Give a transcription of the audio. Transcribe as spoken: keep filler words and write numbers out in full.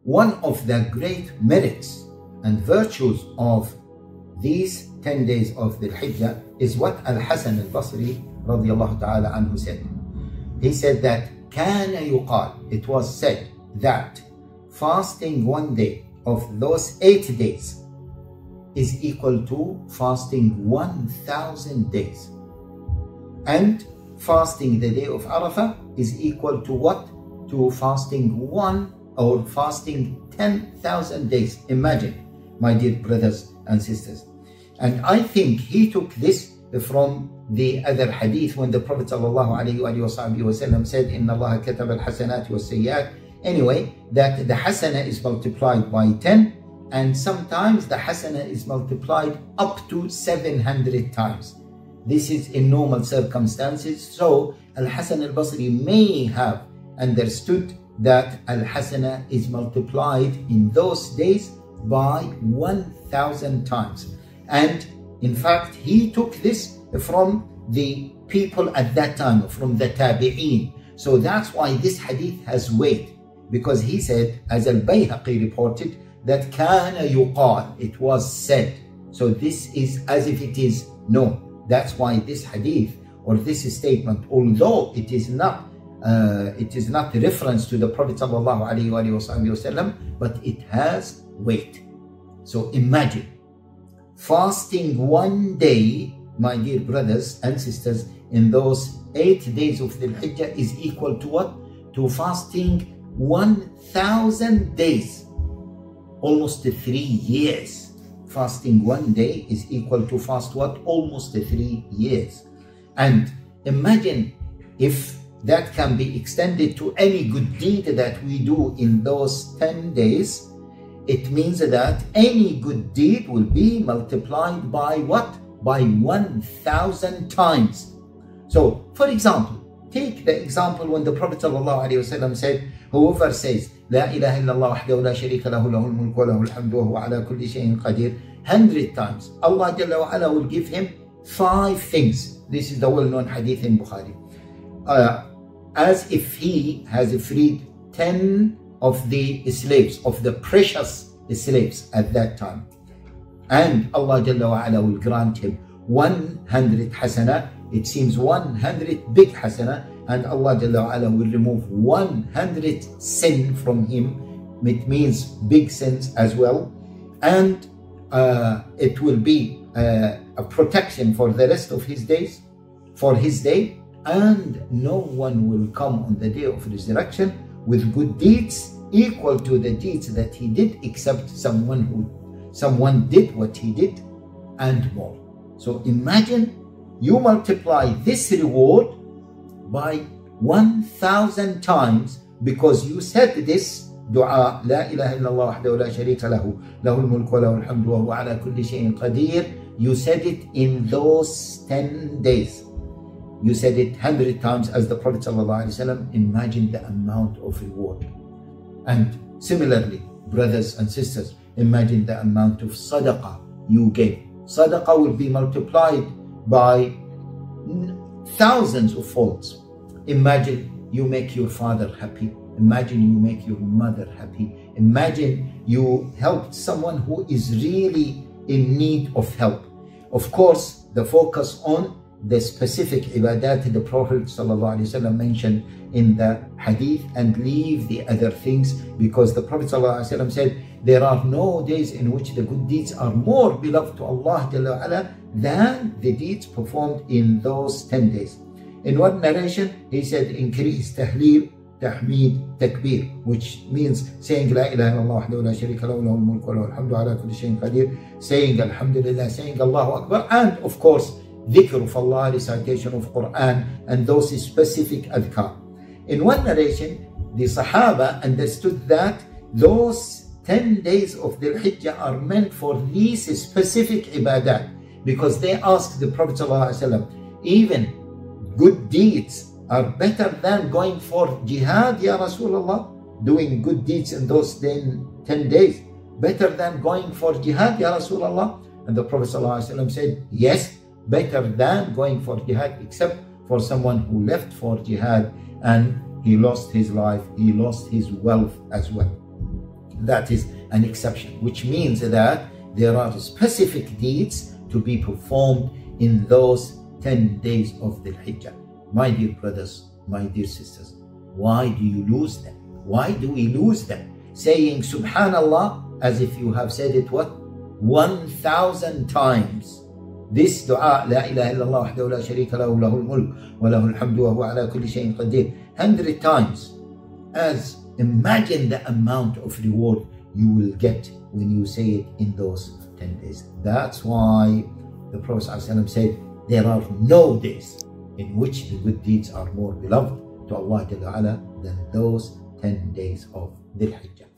one of the great merits and virtues of these ten days of the Hijjah is what Al-Hasan al-Basri radiallahu ta'ala anhu said. He said that كان يقال, it was said that fasting one day of those eight days is equal to fasting one thousand days. And fasting the day of Arafah is equal to what? To fasting one or fasting ten thousand days. Imagine, my dear brothers and sisters. And I think he took this from the other hadith when the Prophet ﷺ said, Inna Allah kataba al-hasanati was-sayyi'at. Anyway, that the hasana is multiplied by ten, and sometimes the hasana is multiplied up to seven hundred times. This is in normal circumstances. So Al-Hasan al-Basri may have understood that Al-Hasana is multiplied in those days by one thousand times. And in fact, he took this from the people at that time, from the Tabi'een. So that's why this hadith has weight, because he said, as Al-Bayhaqi reported, that kana yuqal, it was said. So this is as if it is known. That's why this hadith or this statement, although it is not uh, it is not a reference to the Prophet sallallahu alaihi wasallam, but it has weight. So imagine fasting one day, my dear brothers and sisters, in those eight days of the Hijjah is equal to what? To fasting one thousand days, almost three years. Fasting one day is equal to fast what? Almost three years. And imagine if that can be extended to any good deed that we do in those ten days, it means that any good deed will be multiplied by what? By one thousand times. So, for example, take the example when the Prophet ﷺ said, whoever says, La ilaha illallah wahdahu la sharika lahu lahul mulku wa lahul hamdu wa huwa ala kulli shay'in qadir, hundred times, Allah Jalla wa Ala will give him five things. This is the well-known hadith in Bukhari. Uh, as if he has freed ten of the slaves, of the precious slaves at that time. And Allah Jalla wa Ala will grant him one hundred hasana. It seems one hundred big hasana. And Allah Jalla wa Ala will remove one hundred sin from him. It means big sins as well. And uh, it will be uh, a protection for the rest of his days, for his day. And no one will come on the day of resurrection with good deeds equal to the deeds that he did, except someone who someone did what he did and more. So imagine you multiply this reward by one thousand times because you said this dua, La ilaha illallah wahdahu la sharika lahu, lahul mulku wa lahul hamdu wa huwa ala kulli shay'in qadir. You said it in those ten days. You said it one hundred times as the Prophet ﷺ. Imagine the amount of reward. And similarly, brothers and sisters, imagine the amount of sadaqah you gave. Sadaqah will be multiplied by thousands of folds. Imagine you make your father happy. Imagine you make your mother happy. Imagine you helped someone who is really in need of help. Of course, the focus on the specific ibadat the Prophet ﷺ mentioned in the hadith, and leave the other things, because the Prophet ﷺ said there are no days in which the good deeds are more beloved to Allah Jalla wa Ala than the deeds performed in those ten days. In one narration, he said increase tahleel, tahmeed, takbir, which means saying La ilaha illallah wahdahu la sharika lahu lahul mulku wa lahul hamdu ala kulli shay'in qadir, saying Alhamdulillah, saying Allahu Akbar, and of course dhikr of Allah, recitation of Quran, and those specific adhkar. In one narration, the Sahaba understood that those ten days of the Hijjah are meant for these specific ibadat, because they asked the Prophet ﷺ, even good deeds are better than going for jihad, Ya Rasulullah, doing good deeds in those ten, ten days, better than going for jihad, Ya Rasulullah. And the Prophet ﷺ said, yes, better than going for jihad, except for someone who left for jihad and he lost his life, he lost his wealth as well. that is an exception, which means that there are specific deeds to be performed in those ten days of the Hijjah. My dear brothers, my dear sisters, why do you lose them? Why do we lose them? Saying Subhanallah as if you have said it what? one thousand times. This dua, La ilaha illallah wahdahu la sharika lahu, lahul mulk wa lahul hamdu wa huwa ala kulli shay'in qadir, hundred times. As imagine the amount of reward you will get when you say it in those ten days. That's why the Prophet ﷺ said there are no days in which the good deeds are more beloved to Allah than those ten days of Dhul Hijjah.